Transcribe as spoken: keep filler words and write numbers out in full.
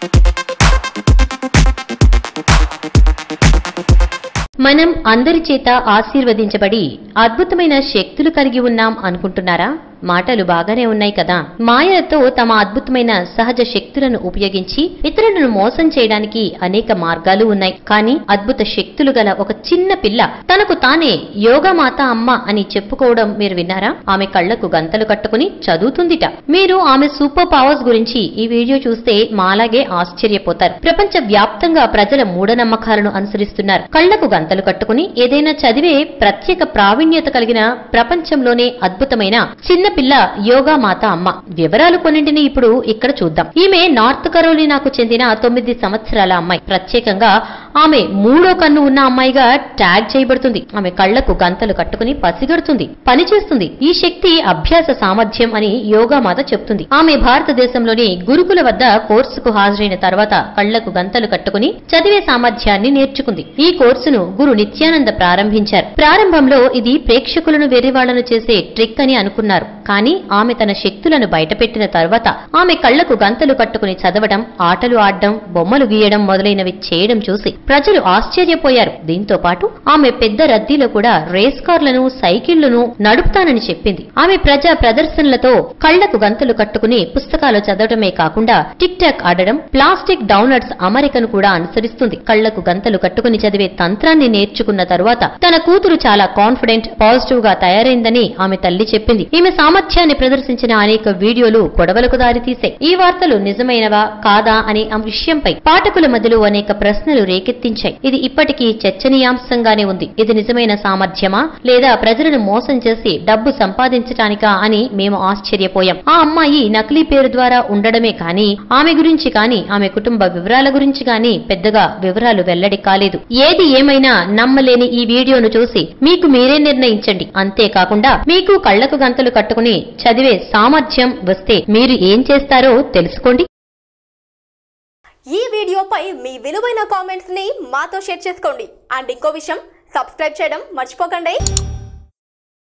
మనం అందరి చేత ఆశీర్వదించబడి అద్భుతమైన శక్తులు కలిగి ఉన్నాం అనుకుంటున్నారా? మాటలు బాగానే ఉన్నాయి కదా. మాయలతో తమ అద్భుతమైన సహజ శక్తులను ఉపయోగించి ఇతరులను మోసం చేయడానికి అనేక మార్గాలు ఉన్నాయి. కానీ అద్భుత శక్తులు గల ఒక చిన్న పిల్ల తనకు తానే యోగమాత అమ్మ అని చెప్పుకోవడం మీరు విన్నారా? ఆమె కళ్లకు గంతలు కట్టుకుని చదువుతుందిట. మీరు ఆమె సూపర్ పవర్స్ గురించి ఈ వీడియో చూస్తే మాలాగే ఆశ్చర్యపోతారు. ప్రపంచ వ్యాప్తంగా ప్రజల మూఢనమ్మకాలను అనుసరిస్తున్నారు. కళ్లకు గంతలు కట్టుకుని ఏదైనా చదివే ప్రత్యేక ప్రావీణ్యత కలిగిన ప్రపంచంలోనే అద్భుతమైన చిన్న పిల్ల యోగా మాత అమ్మ. వివరాలు కొన్నింటిని ఇప్పుడు ఇక్కడ చూద్దాం. ఈమె నార్త్ కరోలినాకు చెందిన తొమ్మిది సంవత్సరాల అమ్మాయి. ప్రత్యేకంగా ఆమె మూడో కన్ను ఉన్న అమ్మాయిగా ట్యాగ్ చేయబడుతుంది. ఆమె కళ్లకు గంతలు కట్టుకుని పసిగడుతుంది, పనిచేస్తుంది. ఈ శక్తి అభ్యాస సామర్థ్యం అని యోగా మాత చెప్తుంది. ఆమె భారతదేశంలోని గురుకుల వద్ద కోర్సుకు హాజరైన తర్వాత కళ్లకు గంతలు కట్టుకుని చదివే సామర్థ్యాన్ని నేర్చుకుంది. ఈ కోర్సును గురు నిత్యానంద ప్రారంభించారు. ప్రారంభంలో ఇది ప్రేక్షకులను వెర్రివాళ్లను చేసే ట్రిక్ అని అనుకున్నారు. కానీ ఆమె తన శక్తులను బయటపెట్టిన తర్వాత ఆమె కళ్లకు గంతలు కట్టుకుని చదవడం, ఆటలు ఆడడం, బొమ్మలు గీయడం మొదలైనవి చేయడం చూసి ప్రజలు ఆశ్చర్యపోయారు. దీంతో పాటు ఆమె పెద్ద రద్దీలో కూడా రేస్ కార్లను, సైకిళ్లను నడుపుతానని చెప్పింది. ఆమె ప్రజా ప్రదర్శనలతో కళ్లకు గంతలు కట్టుకుని పుస్తకాలు చదవడమే కాకుండా టిక్ టాక్ ఆడడం, ప్లాస్టిక్ డౌనట్స్ అమరికను కూడా అనుసరిస్తుంది. కళ్లకు గంతలు కట్టుకుని చదివే తంత్రాన్ని నేర్చుకున్న తరువాత తన కూతురు చాలా కాన్ఫిడెంట్, పాజిటివ్ గా తయారైందని ఆమె తల్లి చెప్పింది. ఈమె సామర్థ్యాన్ని ప్రదర్శించిన అనేక వీడియోలు గొడవలకు దారితీశాయి. ఈ వార్తలు నిజమైనవా కాదా అనే ఆ విషయంపై పాఠకుల మధ్యలో అనేక ప్రశ్నలు రేకెత్తించాయి. ఇది ఇప్పటికీ చర్చనీయాంశంగానే ఉంది. ఇది నిజమైన సామర్థ్యమా లేదా ప్రజలను మోసం చేసి డబ్బు సంపాదించటానికా అని మేము ఆశ్చర్యపోయాం. ఆ అమ్మాయి నకిలీ పేరు ద్వారా ఉండడమే కానీ ఆమె గురించి కానీ ఆమె కుటుంబ వివరాల గురించి కానీ పెద్దగా వివరాలు వెల్లడి కాలేదు. ఏది ఏమైనా నమ్మలేని ఈ వీడియోను చూసి మీకు మీరే నిర్ణయించండి. అంతేకాకుండా మీకు కళ్లకు గంతలు కట్టుకుని చదివే సామర్థ్యం వస్తే మీరు ఏం చేస్తారో తెలుసుకోండి. ఈ వీడియోపై మీ విలువైన కామెంట్స్ ని మాతో షేర్ చేసుకోండి. అండ్ ఇంకో విషయం, సబ్స్క్రైబ్ చేయడం మర్చిపోకండి.